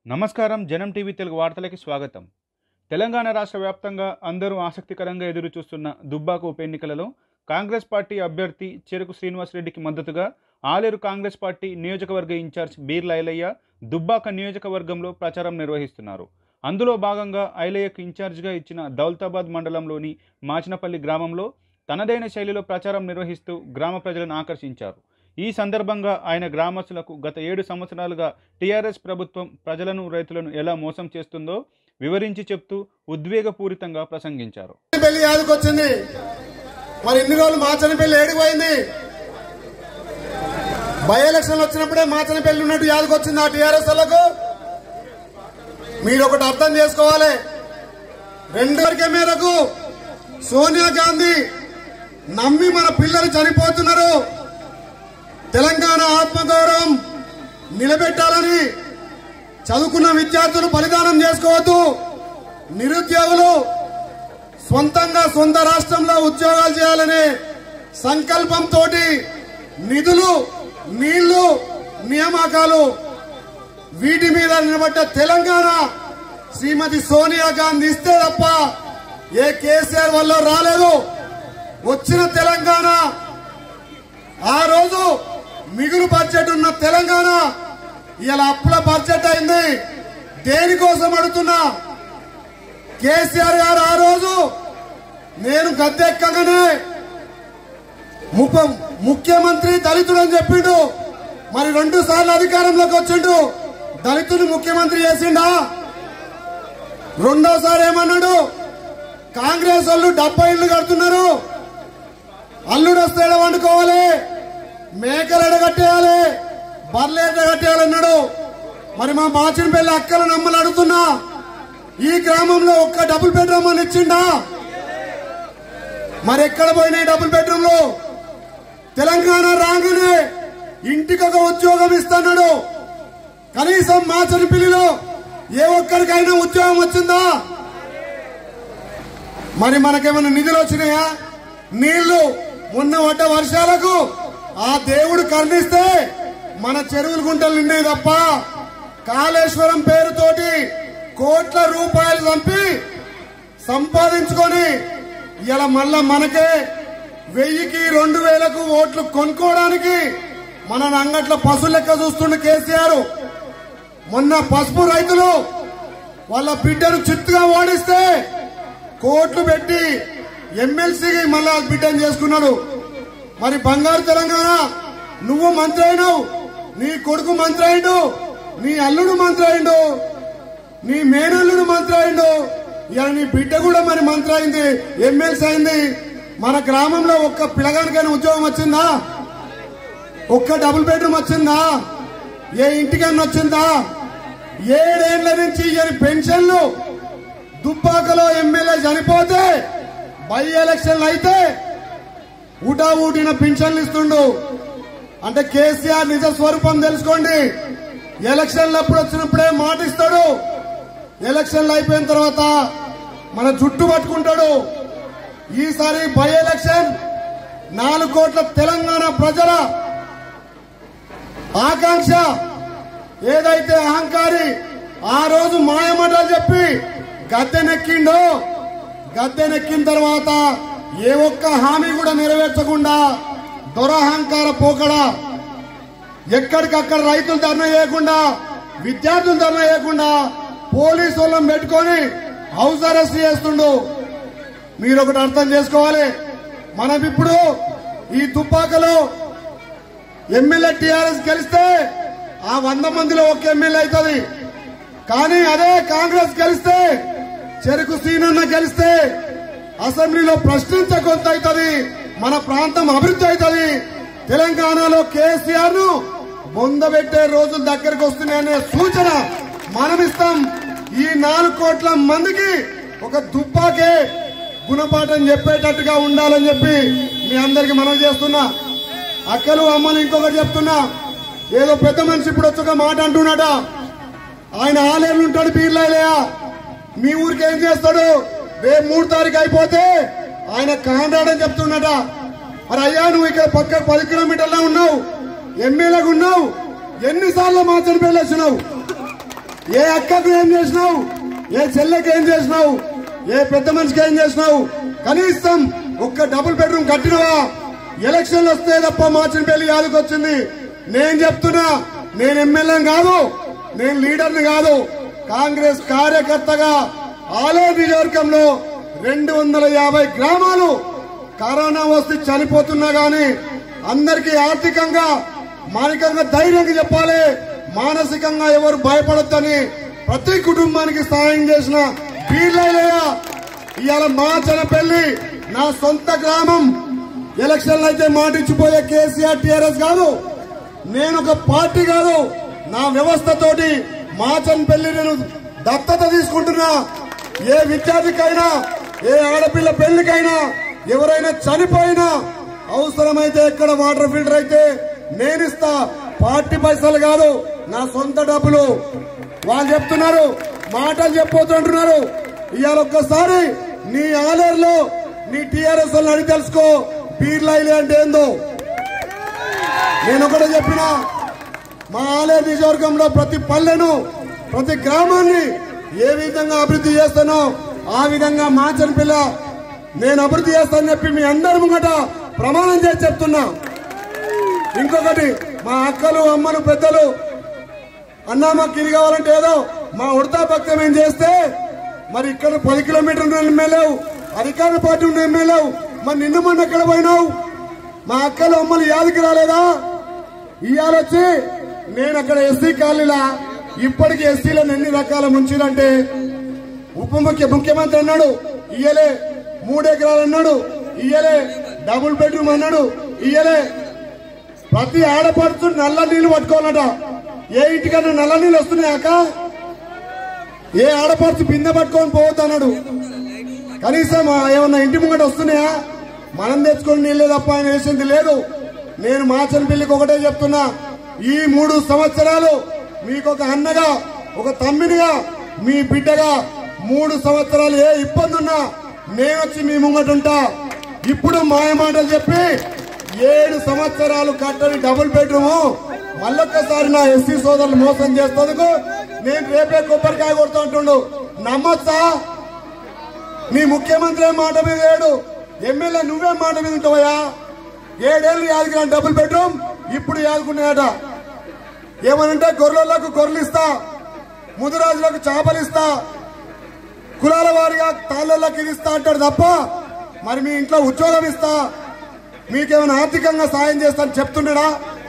నమస్కారం జనం టీవీ తెలుగు వార్తలకి స్వాగతం. తెలంగాణ రాష్ట్ర వ్యాప్తంగా అందరూ ఆసక్తికరంగా ఎదురు చూస్తున్న దుబ్బాక ఉప ఎన్నికలలో కాంగ్రెస్ పార్టీ అభ్యర్థి చెరుకు శ్రీనివాస్ రెడ్డికి మద్దతుగా ఆలేరు కాంగ్రెస్ పార్టీ నియోజకవర్గ ఇన్ఛార్జ్ బీర్ల ఐలయ్య దుబ్బాక నియోజకవర్గంలో ప్రచారం నిర్వహిస్తున్నారు. అందులో భాగంగా ఐలయ్యకు ఇన్ఛార్జ్గా ఇచ్చిన దౌలతాబాద్ మండలంలోని మాచినపల్లి గ్రామంలో తనదైన శైలిలో ప్రచారం నిర్వహిస్తూ గ్రామ ప్రజలను ఆకర్షించారు. ఈ సందర్భంగా ఆయన గ్రామస్తులకు గత 7 సంవత్సరాలుగా టీఆర్ఎస్ ప్రభుత్వం ప్రజలను రైతులను ఎలా మోసం చేస్తుందో వివరించి చెప్తూ ఉద్వేగపూరితంగా ప్రసంగించారు. మరి ఇన్ని రోజులు మాచనపల్లి ఏడిపోయింది. బై ఎలక్షన్లు వచ్చినప్పుడే మాచనపల్లి ఉన్నట్టు యాదకొచ్చింది ఆ టీఆర్ఎస్ వాళ్ళకు. మీరు ఒకటి అర్థం చేసుకోవాలి. 2 వర్గ మేరకు సోనియా గాంధీ నమ్మి మన పిల్లలు చనిపోతున్నారు. తెలంగాణ ఆత్మగౌరవం నిలబెట్టాలని చదువుకున్న విద్యార్థులు బలిదానం చేసుకోవద్దు. నిరుద్యోగులు సొంతంగా సొంత రాష్ట్రంలో ఉద్యోగాలు చేయాలనే సంకల్పంతో నిధులు, నీళ్లు, నియామకాలు వీటి మీద నిలబడ్డ తెలంగాణ శ్రీమతి సోనియా గాంధీ ఇస్తే తప్ప ఏ కేసీఆర్ వల్ల రాలేదు. వచ్చిన తెలంగాణ ఆ రోజు మిగులు బడ్జెట్ ఉన్న తెలంగాణ ఇలా అప్పుల బడ్జెట్ అయింది. దేనికోసం అడుగుతున్నా, కేసీఆర్ గారు ఆ రోజు నేను గద్దెక్కగానే ముఖ్యమంత్రి దళితుడు అని చెప్పిండు. మరి 2 సార్లు అధికారంలోకి వచ్చిండు. దళితుని ముఖ్యమంత్రి చేసిండా? రెండోసారి ఏమన్నాడు, కాంగ్రెస్ వాళ్ళు 70 ఇళ్లు కడుతున్నారు, అల్లుడు వస్తే ఎడ వండుకోవాలి, మేకలు ఎడగట్టేయాలి, బర్రెలు ఎడగట్టేయాలన్నాడు. మరి మా మాచినపల్లి అక్కలు నమ్మలు అడుగుతున్నా, ఈ గ్రామంలో ఒక్క డబుల్ బెడ్రూమ్ అని ఇచ్చిండా? మరి ఎక్కడ పోయినాయి డబుల్ బెడ్రూమ్లు? తెలంగాణ రాగానే ఇంటికి ఒక ఉద్యోగం ఇస్తున్నాడు. కనీసం మాచినపల్లిలో ఏ ఒక్కరికైనా ఉద్యోగం వచ్చిందా? మరి మనకేమైనా నిధులు వచ్చినాయా? నీళ్లు మొన్న పడ్డ వర్షాలకు ఆ దేవుడు కరుణిస్తే మన చెరువులు గుంటలు నిండేవి తప్ప కాళేశ్వరం పేరుతోటి కోట్ల రూపాయలు చంపి సంపాదించుకొని ఇలా మళ్ళా మనకే 1000కి 2000కు ఓట్లు కొనుక్కోవడానికి మన అంగట్ల పశువుల లెక్క చూస్తుండే కేసీఆర్. మొన్న పసుపు రైతులు వాళ్ళ బిడ్డను చిత్తుగా ఓడిస్తే కోట్లు పెట్టి ఎమ్మెల్సీకి మళ్ళా బిడ్డను చేసుకున్నాడు. మరి బంగారు తెలంగాణ నువ్వు మంత్రి అయినావు, నీ కొడుకు మంత్రి అయిండు, నీ అల్లుడు మంత్రి అయిండు, నీ మేనల్లుడు మంత్రి అయిండు, ఇలా నీ బిడ్డ కూడా మరి మంత్రి అయింది, ఎమ్మెల్సీ అయింది. మన గ్రామంలో ఒక్క పిల్లగానికైనా ఉద్యోగం వచ్చిందా? ఒక్క డబుల్ బెడ్రూమ్ వచ్చిందా? ఏ ఇంటికైనా వచ్చిందా? 7 ఏళ్ల నుంచి పెన్షన్లు దుబ్బాకలో ఎమ్మెల్యే చనిపోతే బై ఎలక్షన్లు అయితే ఊటిన పింఛన్లు ఇస్తుండు. అంటే కేసీఆర్ నిజ స్వరూపం తెలుసుకోండి. ఎలక్షన్లు వచ్చినప్పుడే మాట ఇస్తాడు, ఎలక్షన్లు అయిపోయిన తర్వాత మన జుట్టు పట్టుకుంటాడు. ఈసారి బై ఎలక్షన్ 4 కోట్ల తెలంగాణ ప్రజల ఆకాంక్ష. ఏదైతే అహంకారి ఆ రోజు మాయమాటలు చెప్పి గద్దెనెక్కిండో, గద్దెనెక్కిన తర్వాత ఏ ఒక్క హామీ కూడా నెరవేర్చకుండా దురహంకార పోకడా, ఎక్కడికక్కడ రైతులు ధర్నా చేయకుండా, విద్యార్థులు ధర్నా చేయకుండా పోలీసు వాళ్ళని పెట్టుకొని హౌస్ అరెస్ట్ చేస్తుండు. మీరు ఒకటి అర్థం చేసుకోవాలి. మనం ఇప్పుడు ఈ దుబ్బాకలో ఎమ్మెల్యే టీఆర్ఎస్ గెలిస్తే ఆ 100 మందిలో ఒక ఎమ్మెల్యే అవుతుంది. కానీ అదే కాంగ్రెస్ గెలిస్తే, చెరుకు శ్రీనన్న గెలిస్తే అసెంబ్లీలో ప్రశ్నించకొంత అవుతుంది, మన ప్రాంతం అభివృద్ధి అవుతుంది. తెలంగాణలో కేసీఆర్ ను బొందబెట్టే రోజులు దగ్గరకు వస్తున్నాయనే సూచన మనమిస్తాం. ఈ 4 కోట్ల మందికి ఒక దుబ్బాకే గుణపాఠం చెప్పేటట్టుగా ఉండాలని చెప్పి మీ అందరికి మనవి చేస్తున్నా. అక్కలు అమ్మలు ఇంకొకటి చెప్తున్నా. ఏదో పెద్ద మనిషి ఇప్పుడు వచ్చి ఒక మాట అంటున్నాడ. ఆయన ఆలేరు ఉంటాడు, బీర్లయ్య. మీ ఊరికి ఏం చేస్తాడు? రేపు 3 తారీఖు అయిపోతే ఆయన కాండాడని చెప్తున్నట. మరి అయ్యా నువ్వు ఇక్కడ పక్క 10 కిలోమీటర్లో ఉన్నావు, ఎమ్మెల్యేగా ఉన్నావు, ఎన్నిసార్లు మాచనపల్లి వచ్చినావు? ఏ అక్కకు ఏం చేసినావు, ఏ చెల్లెకి ఏం చేసినావు, ఏ పెద్ద మనిషికి ఏం చేసినావు? కనీసం ఒక్క డబుల్ బెడ్రూమ్ కట్టినవా? ఎలక్షన్లు వస్తే తప్ప మాచినపల్లి యాదకి వచ్చింది. నేను చెప్తున్నా, నేను ఎమ్మెల్యే కాదు, నేను లీడర్ని కాదు, కాంగ్రెస్ కార్యకర్తగా ఆలేరు నియోజకవర్గంలో 250 గ్రామాలు కరోనా వస్తే చనిపోతున్నా గాని అందరికీ ఆర్థికంగా మానసికంగా ధైర్యంగా చెప్పాలి, మానసికంగా ఎవరు భయపడొద్దని ప్రతి కుటుంబానికి సహాయం చేసిన వీళ్ళయ్య. ఇవాళ మాచనపల్లి నా సొంత గ్రామం. ఎలక్షన్లు అయితే మాటిచ్చిపోయే కేసీఆర్ టీఆర్ఎస్ కాదు, నేను ఒక పార్టీ కాదు, నా వ్యవస్థతోటి మాచనపల్లి నేను దత్తత తీసుకుంటున్నా. ఏ విద్యార్థికైనా, ఏ ఆడపిల్ల పెళ్లికైనా, ఎవరైనా చనిపోయినా అవసరమైతే ఎక్కడ వాటర్ ఫిల్టర్ అయితే నేనిస్తా. పార్టీ పైసలు కాదు, నా సొంత డబ్బులు. వాళ్ళు చెప్తున్నారు, మాటలు చెప్పొద్దంటున్నారు. ఇవాళ ఒక్కసారి నీ ఆలేరులో నీ టీఆర్ఎస్ వాళ్ళని అడిగి తెలుసుకో, పీర్లైలే అంటే ఏందో. నేను ఒకటే చెప్పినా, మా ఆలేరు నియోజకవర్గంలో ప్రతి పల్లెను, ప్రతి గ్రామాన్ని ఏ విధంగా అభివృద్ధి చేస్తానో ఆ విధంగా మాచనపల్లి నేను అభివృద్ధి చేస్తానని చెప్పి మీ అందరి ముంగట ప్రమాణం చేసి చెప్తున్నా. ఇంకొకటి, మా అక్కలు, అమ్మలు, పెద్దలు అన్నా మాకు ఇల్లు కావాలంటే ఏదో మా ఉడతా భక్తం ఏం చేస్తే మరి ఇక్కడ 10 కిలోమీటర్లు ఎమ్మెల్యేవు, అధికార పార్టీ ఉన్న ఎమ్మెల్యేవు, మరి నిన్న మొన్న ఎక్కడ పోయినావు? మా అక్కలు, అమ్మలు యాదికి రాలేదా? ఇవాళ వచ్చి నేను అక్కడ ఎస్సీ కాలనీలా ఇప్పటికీ ఎస్సీలను ఎన్ని రకాల ముంచినంటే, ముఖ్యమంత్రి అన్నాడు ఇయ్యలే 3 ఎకరాలు అన్నాడు, ఇయ్యలే డబుల్ బెడ్రూమ్ అన్నాడు, ఇయ్యలే ప్రతి ఆడపడుతూ నల్ల నీళ్లు పట్టుకోవాలట. ఏ ఇంటికన్నా నల్ల నీళ్ళు వస్తున్నాయాక? ఏ ఆడపడుతు బిందె పట్టుకొని పోవద్దు అన్నాడు. కనీసం ఏమన్నా ఇంటి ముంగట వస్తున్నాయా? మనం తెచ్చుకొని నీళ్లే తప్ప ఆయన వేసింది లేదు. నేను మాచనపల్లికి ఒకటే చెప్తున్నా, ఈ 3 సంవత్సరాలు మీకు ఒక అన్నగా, ఒక తమ్మినిగా, మీ బిడ్డగా 3 సంవత్సరాలు ఏ ఇబ్బంది ఉన్నా నేను వచ్చి మీ ముంగటుంటా. ఇప్పుడు మాయ మాటలు చెప్పి 7 సంవత్సరాలు కట్టని డబుల్ బెడ్రూమ్ మళ్ళొక్కసారి నా ఎస్సీ సోదరులు మోసం చేస్తేందుకు నేను రేపే కొబ్బరికాయ కొడుతూ అంటుండు. నమ్మొచ్చా? నీ ముఖ్యమంత్రి మాట మీద లేడు, ఎమ్మెల్యే నువ్వే మాట మీద ఉంటావయ్యా. 7 ఏళ్ళు యాదగిరి డబుల్ బెడ్రూమ్ ఇప్పుడు యాదుకున్నాయట. ఏమనంటే గొర్రెలకు గొర్రెలు ఇస్తా, ముదిరాజులకు చేపలు ఇస్తా, కులాల వారిగా తాళ్ళకి ఇది ఇస్తా అంటాడు తప్ప మరి మీ ఇంట్లో ఉద్యోగం ఇస్తా, మీకేమైనా ఆర్థికంగా సాయం చేస్తానని చెప్తున్నాడా?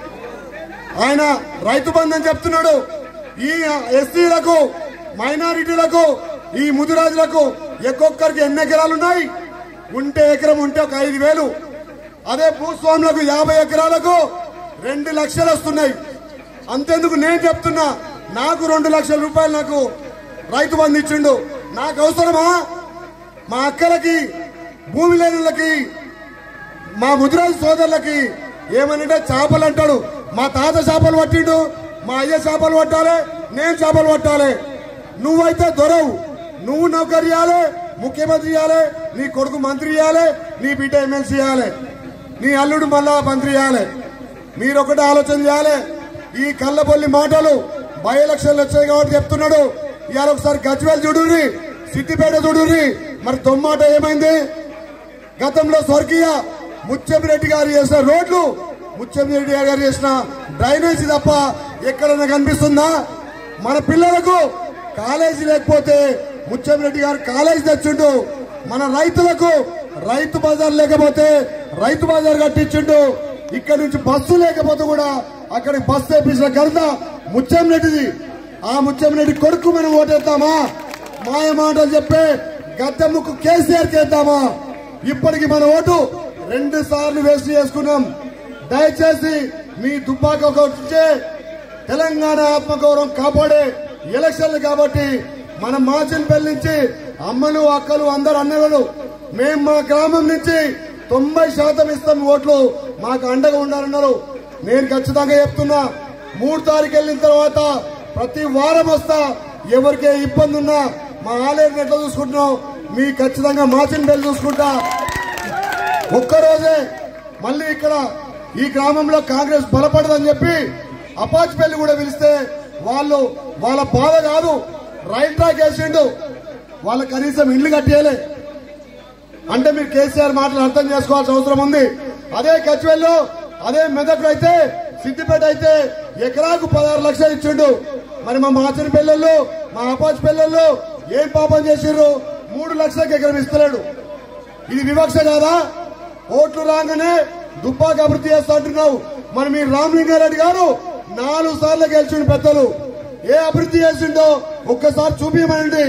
ఆయన రైతు బంధు అని చెప్తున్నాడు. ఈ ఎస్సీలకు, మైనారిటీలకు, ఈ ముదిరాజులకు ఒక్కొక్కరికి ఎన్ని ఎకరాలు ఉన్నాయి? ఉంటే ఎకరం ఉంటే ఒక 5,000. అదే భూస్వాములకు 50 ఎకరాలకు 2 లక్షలు వస్తున్నాయి. అంతేందుకు నేను చెప్తున్నా, నాకు 2 లక్షల రూపాయలు నాకు రైతు బంధు ఇచ్చిండు. నాకు అవసరమా? మా అక్కలకి, భూమి లేనులకి, మా ముదిరాజు సోదరులకి ఏమనంటే చేపలు అంటాడు. మా తాత చేపలు పట్టిండు, మా అయ్య చేపలు పట్టాలి, నేను చేపలు పట్టాలి. నువ్వైతే దొరవు, నువ్వు నౌకరు ఇవ్వాలి, ముఖ్యమంత్రి ఇవ్వాలి, నీ కొడుకు మంత్రి ఇవ్వాలి, నీ బిడ్డ ఎమ్మెల్సీ ఇవ్వాలి, నీ అల్లుడు మళ్ళా మంత్రి ఇవ్వాలి. మీరొకటి ఆలోచన చేయాలి. ఈ కళ్ళబొల్లి మాటలు బై ఎలక్షన్లు వచ్చాయి కాబట్టి చెప్తున్నాడు. ఇవాళ ఒకసారి గజ్వేల్ చూడుర్రి, సిద్దిపేట చూడుర్రి, మరి తొమ్మాట ఏమైంది? గతంలో స్వర్గీయ ముత్యంరెడ్డి గారు చేసిన రోడ్లు, ముత్యంరెడ్డి గారు చేసిన డ్రైనేజీ తప్ప ఎక్కడైనా కనిపిస్తుందా? మన పిల్లలకు కాలేజీ లేకపోతే ముత్యంరెడ్డి గారు కాలేజీ తెచ్చిండు. మన రైతులకు రైతు బజార్ లేకపోతే రైతు బజార్ కట్టించిండు. ఇక్కడ నుంచి బస్సు లేకపోతే కూడా అక్కడికి బస్సు తెప్పించిన ఘనత ముత్యంరెడ్డిది. ఆ ముత్యంరెడ్డి కొడుకు మనం ఓటేద్దామా? మాయ మాటలు చెప్పే గద్దె ముక్కు కేసీఆర్ చేద్దామా? ఇప్పటికి మన ఓటు 2 సార్లు వేస్ట్ చేసుకున్నాం. దయచేసి మీ దుబ్బాక వచ్చే తెలంగాణ ఆత్మగౌరవం కాపాడే ఎలక్షన్లు కాబట్టి మన మాచనపల్లి నుంచి అమ్మలు, అక్కలు, అందరు అన్నలు మేము మా గ్రామం నుంచి 90% ఇస్తాం ఓట్లు, మాకు అండగా ఉండాలన్నారు. నేను ఖచ్చితంగా చెప్తున్నా, 3 తారీఖు వెళ్ళిన తర్వాత ప్రతి వారం వస్తా. ఎవరికే ఇబ్బంది ఉన్నా మా ఆలయం ఎట్లా చూసుకుంటున్నాం, మీ ఖచ్చితంగా మాచనపల్లి చూసుకుంటా. ఒక్కరోజే మళ్ళీ ఇక్కడ ఈ గ్రామంలో కాంగ్రెస్ బలపడదని చెప్పి అపాచిపల్లి కూడా పిలిస్తే వాళ్ళ బాధ కాదు, రైట్ ట్రాక్ వేసిండు. వాళ్ళ కనీసం ఇల్లు కట్టేయలే అంటే మీరు కేసీఆర్ మాటలు అర్థం చేసుకోవాల్సిన అవసరం ఉంది. అదే కచ్వెల్లో, అదే మెదక్ అయితే, సిద్దిపేట అయితే ఎకరాకు 16 లక్షలు ఇచ్చిండు. మరి మా మాచరి పిల్లలు, మా అపాచ్ పిల్లలు ఏం పాపం చేసిర్రు? 3 లక్షలకు ఎకరం ఇస్తలేడు. ఇది వివక్ష కాదా? ఓట్లు రాగానే దుబ్బాక అభివృద్ధి చేస్తా అంటున్నావు. మరి మీ రామలింగారెడ్డి గారు 4 సార్లు గెలిచిండు. పెద్దలు ఏ అభివృద్ధి చేసిండో ఒక్కసారి చూపించమండి.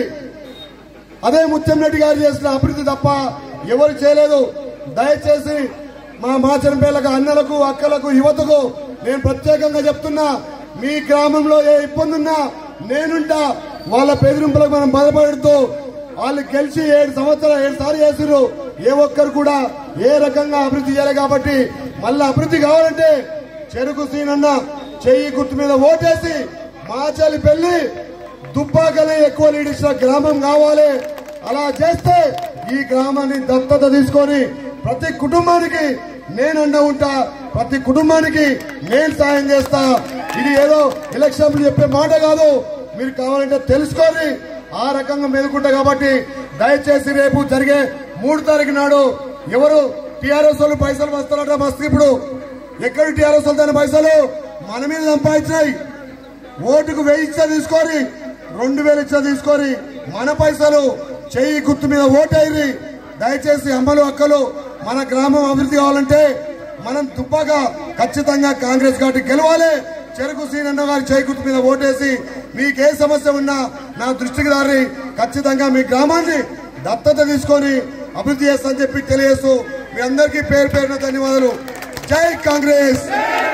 అదే ముత్యంరెడ్డి గారు చేసిన అభివృద్ధి తప్ప ఎవరు చేయలేదు. దయచేసి మా మాచరంపేలకు, అన్నలకు, అక్కలకు, యువతకు నేను ప్రత్యేకంగా చెప్తున్నా, మీ గ్రామంలో ఏ ఇబ్బంది ఉన్నా నేనుంటా. వాళ్ళ బెదిరింపులకు మనం బాధపడుతూ వాళ్ళు గెలిచి 7 సార్లు చేసిర్రు. ఏ ఒక్కరు కూడా ఏ రకంగా అభివృద్ధి చేయాలి. కాబట్టి మళ్ళీ అభివృద్ధి కావాలంటే చెరుకు సీనన్న చెయ్యి గుర్తు మీద ఓటేసి మాచలి పెళ్లి దుబ్బాకనే ఎక్కువ లీడిచ్చిన గ్రామం కావాలి. అలా చేస్తే ఈ గ్రామాన్ని దత్తత తీసుకొని ప్రతి కుటుంబానికి నేను అండ ఉంటా, ప్రతి కుటుంబానికి నేను సాయం చేస్తా. ఇది ఏదో ఎలక్షన్లు చెప్పే మాట కాదు. మీరు కావాలంటే తెలుసుకొని ఆ రకంగా మెదుకుంటా. కాబట్టి దయచేసి రేపు జరిగే 3 తారీఖు నాడు ఎవరు టీఆర్ఎస్ వాళ్ళు పైసలు వస్తారట మస్తు. ఇప్పుడు ఎక్కడ టీఆర్ఎస్ వాళ్ళు పైసలు మన మీద సంపాదించినాయి. ఓటుకు 1000 ఇచ్చా తీసుకొని, 2000 ఇచ్చా తీసుకొని మన పైసలు చెయ్యి గుర్తు మీద ఓటేరి. దయచేసి అమ్మలు, అక్కలు, మన గ్రామం అభివృద్ధి కావాలంటే మనం దుబ్బాక ఖచ్చితంగా కాంగ్రెస్ పార్టీ గెలవాలి. చెరుకు సీనన్న గారి చెయ్యి గుర్తు మీద ఓటేసి మీకే సమస్య ఉన్నా నా దృష్టికి దారి ఖచ్చితంగా మీ గ్రామాన్ని దత్తత తీసుకొని అభివృద్ధి చేస్తానని చెప్పి తెలియజేస్తూ మీ అందరికీ పేరు పేరున ధన్యవాదాలు. జై కాంగ్రెస్,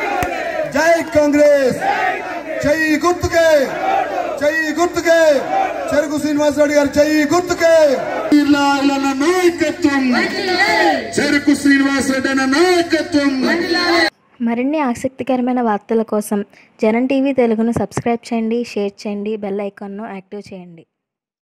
జై కాంగ్రెస్, చెయ్యి గుర్తుకే, చెయ్యి గుర్తుకే, చెరుకు శ్రీనివాసరెడ్డి గారు చెయ్యి గుర్తుకే. నాయకత్వం, చెరుకు శ్రీనివాసరెడ్డి అన్న నాయకత్వం. మరిన్ని ఆసక్తికరమైన వార్తల కోసం జనం టీవీ తెలుగును సబ్స్క్రైబ్ చేయండి, షేర్ చేయండి, బెల్ ఐకాన్ను యాక్టివ్ చేయండి.